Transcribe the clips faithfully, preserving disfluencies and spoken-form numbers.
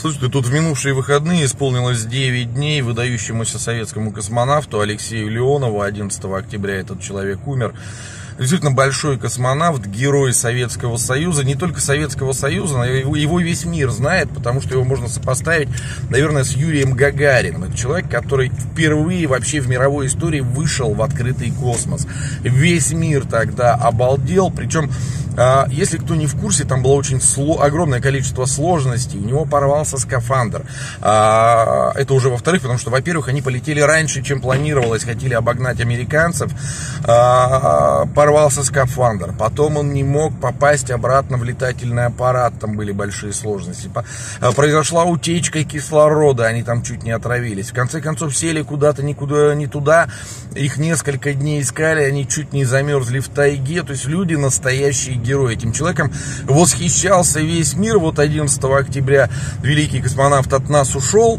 Слушайте, тут в минувшие выходные исполнилось девять дней выдающемуся советскому космонавту Алексею Леонову. одиннадцатого октября этот человек умер. Действительно большой космонавт, герой Советского Союза. Не только Советского Союза, но его весь мир знает, потому что его можно сопоставить, наверное, с Юрием Гагариным. Это человек, который впервые вообще в мировой истории вышел в открытый космос. Весь мир тогда обалдел. Причем, если кто не в курсе, там было очень огромное количество сложностей. У него порвался скафандр. Это уже во-вторых, потому что, во-первых, они полетели раньше, чем планировалось, хотели обогнать американцев. Порвался скафандр, потом он не мог попасть обратно в летательный аппарат, там были большие сложности. Произошла утечка кислорода, они там чуть не отравились. В конце концов сели куда-то никуда не туда, их несколько дней искали, они чуть не замерзли в тайге. То есть люди настоящие герои. Этим человеком восхищался весь мир. Вот одиннадцатого октября великий космонавт от нас ушел.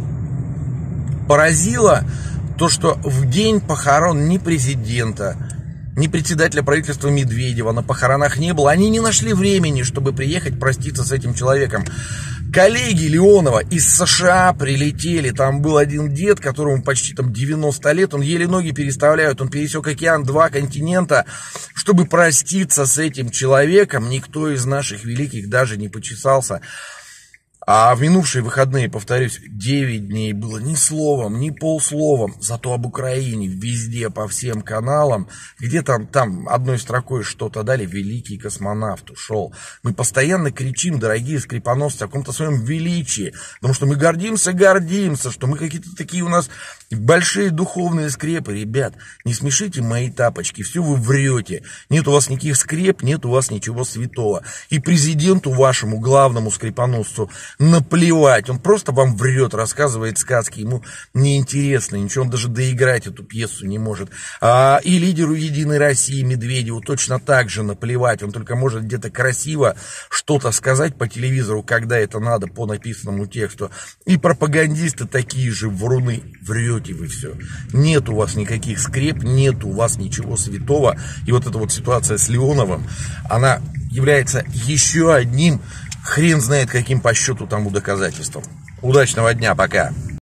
Поразило то, что в день похорон ни президента, ни председателя правительства Медведева на похоронах не было. Они не нашли времени, чтобы приехать проститься с этим человеком. Коллеги Леонова из США прилетели. Там был один дед, которому почти там девяносто лет. Он еле ноги переставляет. Он пересек океан, два континента, чтобы проститься с этим человеком. Никто из наших великих даже не почесался. А в минувшие выходные, повторюсь, девять дней было ни словом, ни полсловом, зато об Украине везде, по всем каналам, где там, там одной строкой что-то дали, великий космонавт ушел. Мы постоянно кричим, дорогие скрипоносцы, о каком-то своем величии, потому что мы гордимся, гордимся, что мы какие-то такие у нас большие духовные скрепы. Ребят, не смешите мои тапочки, все вы врете. Нет у вас никаких скреп, нет у вас ничего святого. И президенту вашему, главному скрипоносцу, наплевать, он просто вам врет, рассказывает сказки, ему неинтересно, ничего, он даже доиграть эту пьесу не может. А, и лидеру Единой России Медведеву точно так же наплевать, он только может где-то красиво что-то сказать по телевизору, когда это надо, по написанному тексту. И пропагандисты такие же вруны, врете вы все. Нет у вас никаких скреп, нет у вас ничего святого. И вот эта вот ситуация с Леоновым, она является еще одним хрен знает каким по счету тому доказательством. Удачного дня, пока.